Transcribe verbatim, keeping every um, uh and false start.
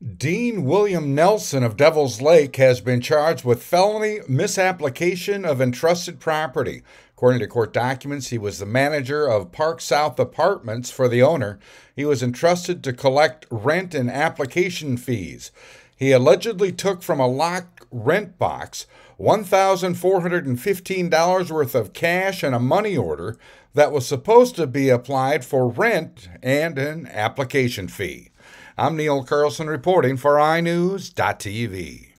Dean William Nelson of Devil's Lake has been charged with felony misapplication of entrusted property. According to court documents, he was the manager of Park South Apartments for the owner. He was entrusted to collect rent and application fees. He allegedly took from a locked rent box one thousand four hundred fifteen dollars worth of cash and a money order that was supposed to be applied for rent and an application fee. I'm Neil Carlson reporting for i news dot t v.